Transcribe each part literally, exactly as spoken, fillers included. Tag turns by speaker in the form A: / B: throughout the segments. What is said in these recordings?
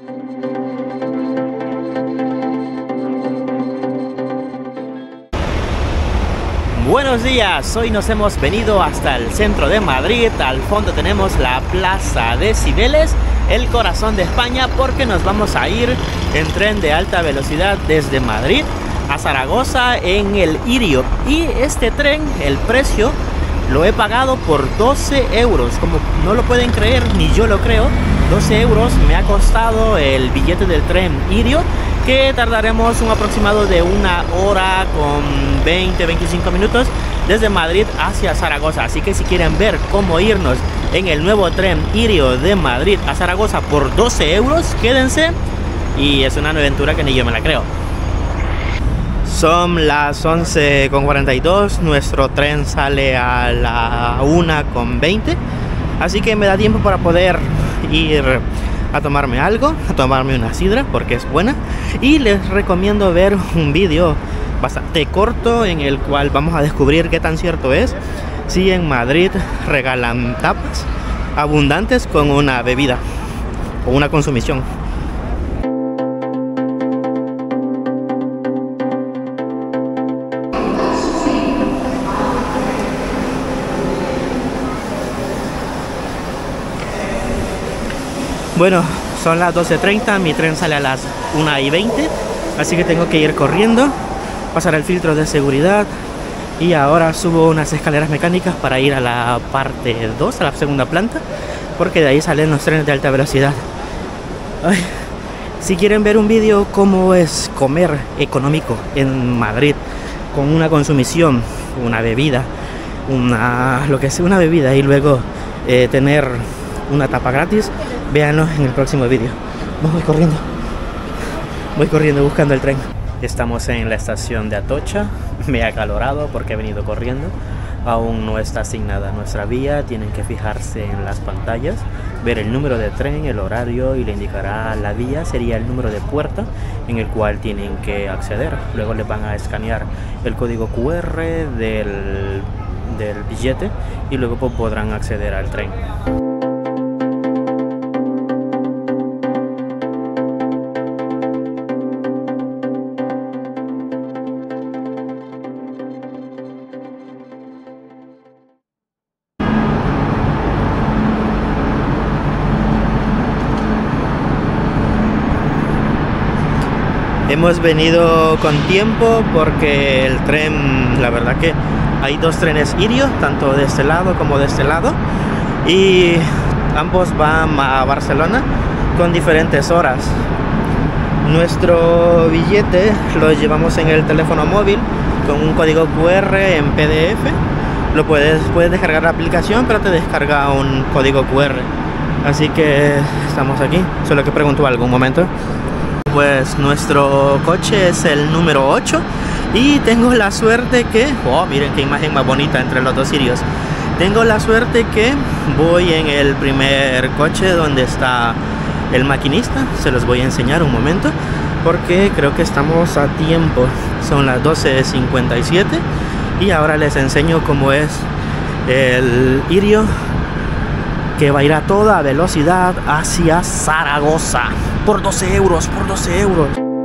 A: Buenos días, hoy nos hemos venido hasta el centro de Madrid. Al fondo tenemos la Plaza de Cibeles, el corazón de España, porque nos vamos a ir en tren de alta velocidad desde Madrid a Zaragoza en el Irio. Y este tren, el precio lo he pagado por doce euros. Como no lo pueden creer, ni yo lo creo, doce euros me ha costado el billete del tren Irio, que tardaremos un aproximado de una hora con veinte a veinticinco minutos desde Madrid hacia Zaragoza. Así que si quieren ver cómo irnos en el nuevo tren Irio de Madrid a Zaragoza por doce euros, quédense, y es una aventura que ni yo me la creo. Son las once con cuarenta y dos, nuestro tren sale a la una con veinte, así que me da tiempo para poder ir a tomarme algo, a tomarme una sidra porque es buena, y les recomiendo ver un vídeo bastante corto en el cual vamos a descubrir qué tan cierto es si en Madrid regalan tapas abundantes con una bebida o una consumición. Bueno, son las doce treinta, mi tren sale a las una y veinte, así que tengo que ir corriendo, pasar el filtro de seguridad, y ahora subo unas escaleras mecánicas para ir a la parte dos, a la segunda planta, porque de ahí salen los trenes de alta velocidad. Ay, si quieren ver un vídeo cómo es comer económico en Madrid, con una consumición, una bebida, una, lo que sea, una bebida y luego eh, tener una tapa gratis, véanlo en el próximo vídeo. Voy corriendo, voy corriendo buscando el tren. Estamos en la estación de Atocha. Me ha acalorado porque he venido corriendo. Aún no está asignada nuestra vía. Tienen que fijarse en las pantallas, ver el número de tren, el horario, y le indicará la vía. Sería el número de puerta en el cual tienen que acceder. Luego les van a escanear el código cu erre del, del billete, y luego pues, podrán acceder al tren. Hemos venido con tiempo porque el tren, la verdad que hay dos trenes Irio, tanto de este lado como de este lado, y ambos van a Barcelona con diferentes horas. Nuestro billete lo llevamos en el teléfono móvil con un código cu erre en pe de efe. Lo puedes, puedes descargar la aplicación, pero te descarga un código cu erre. Así que estamos aquí. Solo que pregunto algo, un momento. Pues nuestro coche es el número ocho, y tengo la suerte que... Oh, miren qué imagen más bonita entre los dos Irios. Tengo la suerte que voy en el primer coche donde está el maquinista. Se los voy a enseñar un momento porque creo que estamos a tiempo. Son las doce cincuenta y siete y ahora les enseño cómo es el Irio, que va a ir a toda velocidad hacia Zaragoza por doce euros, por doce euros.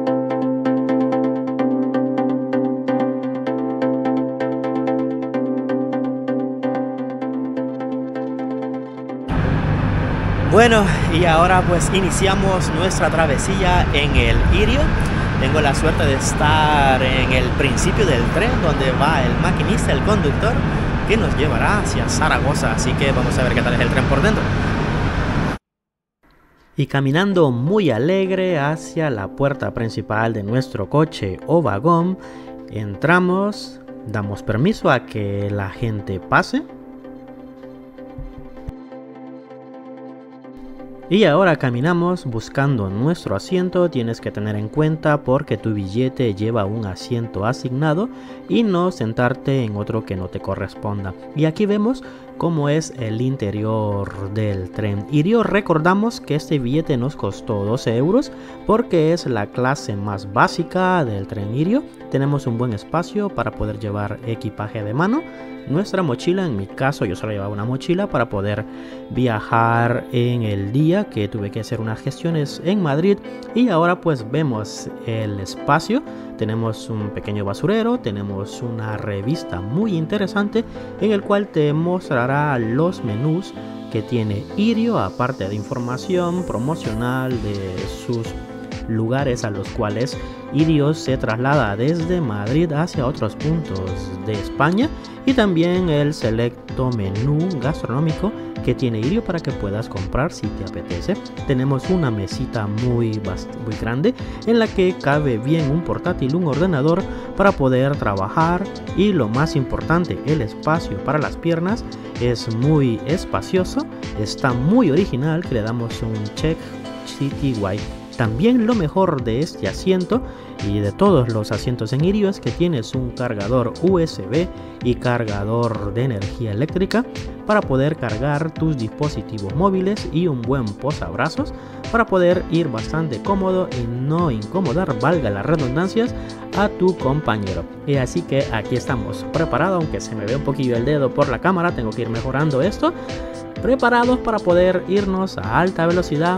A: Bueno, y ahora pues iniciamos nuestra travesía en el Irio. Tengo la suerte de estar en el principio del tren donde va el maquinista, el conductor, que nos llevará hacia Zaragoza, así que vamos a ver qué tal es el tren por dentro. Y caminando muy alegre hacia la puerta principal de nuestro coche o vagón, entramos, damos permiso a que la gente pase. Y ahora caminamos buscando nuestro asiento. Tienes que tener en cuenta porque tu billete lleva un asiento asignado y no sentarte en otro que no te corresponda. Y aquí vemos cómo es el interior del tren Irio. Recordamos que este billete nos costó doce euros porque es la clase más básica del tren Irio. Tenemos un buen espacio para poder llevar equipaje de mano. Nuestra mochila, en mi caso yo solo llevaba una mochila para poder viajar en el día que tuve que hacer unas gestiones en Madrid. Y ahora pues vemos el espacio. Tenemos un pequeño basurero, tenemos una revista muy interesante en el cual te mostrará los menús que tiene Irio, aparte de información promocional de sus lugares a los cuales Irio se traslada desde Madrid hacia otros puntos de España, y también el selecto menú gastronómico que tiene Irio para que puedas comprar si te apetece. Tenemos una mesita muy, muy grande en la que cabe bien un portátil, un ordenador para poder trabajar, y lo más importante, el espacio para las piernas es muy espacioso, está muy original, que le damos un check City White. También lo mejor de este asiento y de todos los asientos en Irio es que tienes un cargador U S B y cargador de energía eléctrica para poder cargar tus dispositivos móviles, y un buen posabrazos para poder ir bastante cómodo y no incomodar, valga las redundancias, a tu compañero. Y así que aquí estamos preparados, aunque se me ve un poquillo el dedo por la cámara, tengo que ir mejorando esto, preparados para poder irnos a alta velocidad,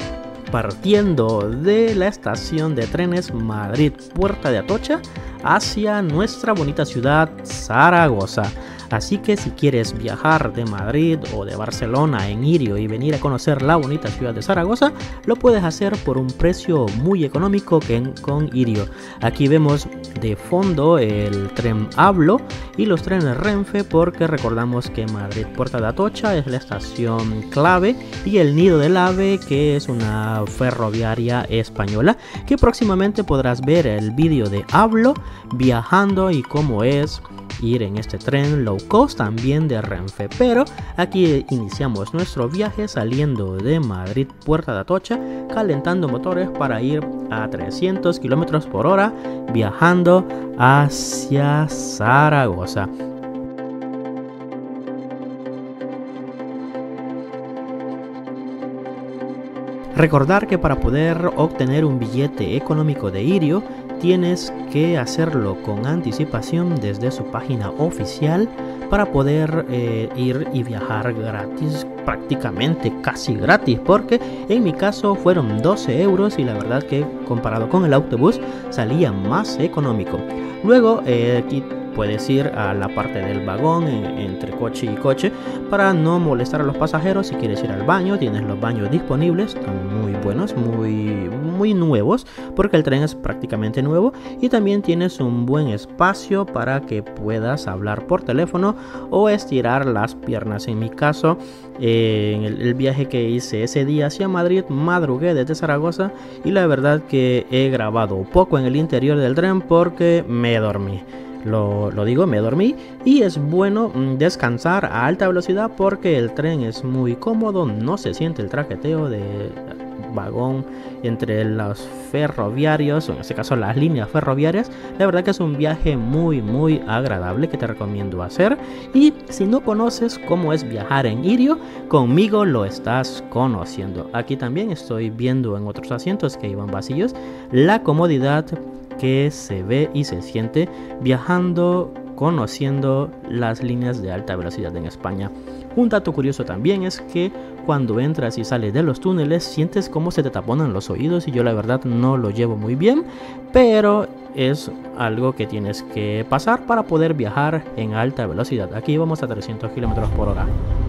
A: partiendo de la estación de trenes Madrid Puerta de Atocha hacia nuestra bonita ciudad Zaragoza. Así que si quieres viajar de Madrid o de Barcelona en Irio y venir a conocer la bonita ciudad de Zaragoza, lo puedes hacer por un precio muy económico que en, con Irio. Aquí vemos de fondo el tren Ablo y los trenes Renfe, porque recordamos que Madrid Puerta de Atocha es la estación clave, y el Nido del Ave, que es una ferroviaria española, que próximamente podrás ver el vídeo de Ablo viajando y cómo es ir en este tren low cost también de Renfe. Pero aquí iniciamos nuestro viaje saliendo de Madrid Puerta de Atocha, calentando motores para ir a trescientos kilómetros por hora viajando hacia Zaragoza. Recordar que para poder obtener un billete económico de Irio tienes que hacerlo con anticipación desde su página oficial para poder eh, ir y viajar gratis, prácticamente casi gratis, porque en mi caso fueron doce euros y la verdad que comparado con el autobús salía más económico. Luego eh, aquí puedes ir a la parte del vagón eh, entre coche y coche para no molestar a los pasajeros. Si quieres ir al baño, tienes los baños disponibles, están muy buenos, muy, muy nuevos, porque el tren es prácticamente nuevo, y también tienes un buen espacio para que puedas hablar por teléfono o estirar las piernas. En mi caso, eh, en el, el viaje que hice ese día hacia Madrid, madrugué desde Zaragoza, y la verdad que he grabado poco en el interior del tren porque me dormí. Lo, lo digo, me dormí, y es bueno descansar a alta velocidad porque el tren es muy cómodo, no se siente el traqueteo de vagón entre los ferroviarios, o en este caso las líneas ferroviarias. La verdad que es un viaje muy muy agradable que te recomiendo hacer, y si no conoces cómo es viajar en Irio, conmigo lo estás conociendo. Aquí también estoy viendo en otros asientos que iban vacíos la comodidad que se ve y se siente viajando, conociendo las líneas de alta velocidad en España. Un dato curioso también es que cuando entras y sales de los túneles sientes como se te taponan los oídos, y yo la verdad no lo llevo muy bien, pero es algo que tienes que pasar para poder viajar en alta velocidad. Aquí vamos a trescientos kilómetros por hora.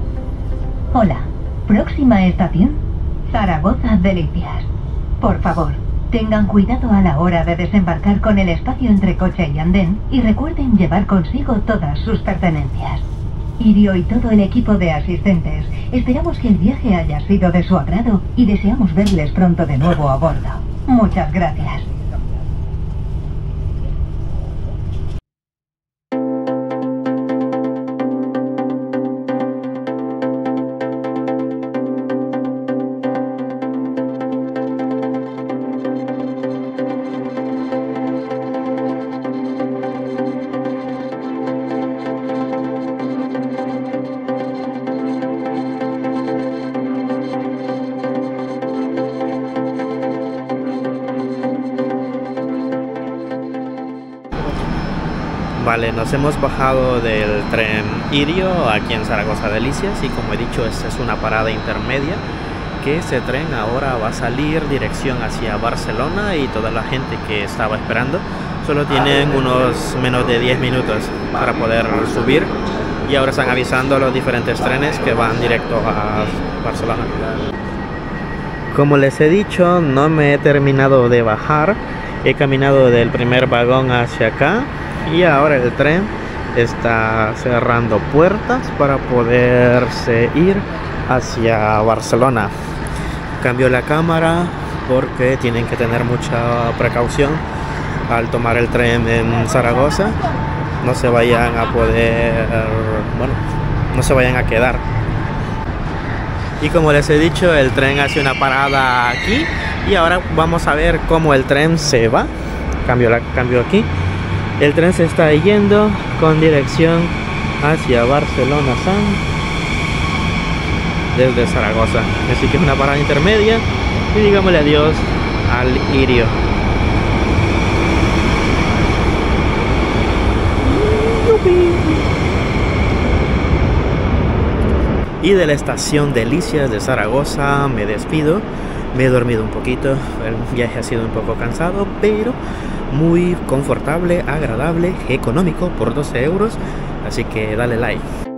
B: Hola, próxima estación, Zaragoza Delicias. Por favor, tengan cuidado a la hora de desembarcar con el espacio entre coche y andén, y recuerden llevar consigo todas sus pertenencias. Irio y todo el equipo de asistentes, esperamos que el viaje haya sido de su agrado y deseamos verles pronto de nuevo a bordo. Muchas gracias.
A: Vale, nos hemos bajado del tren Irio aquí en Zaragoza Delicias y como he dicho, esta es una parada intermedia, que ese tren ahora va a salir dirección hacia Barcelona y toda la gente que estaba esperando solo tienen unos menos de diez minutos para poder subir y ahora están avisando a los diferentes trenes que van directo a Barcelona. Como les he dicho, no me he terminado de bajar, he caminado del primer vagón hacia acá y ahora el tren está cerrando puertas para poderse ir hacia Barcelona. Cambio la cámara porque tienen que tener mucha precaución al tomar el tren en Zaragoza. No se vayan a poder, bueno, no se vayan a quedar. Y como les he dicho, el tren hace una parada aquí y ahora vamos a ver cómo el tren se va. Cambio, la, cambio aquí. El tren se está yendo con dirección hacia Barcelona San desde Zaragoza. Así que es una parada intermedia y digámosle adiós al Irio. Y de la estación Delicias de Zaragoza me despido. Me he dormido un poquito, el viaje ha sido un poco cansado, pero muy confortable, agradable, económico por doce euros. Así que dale like.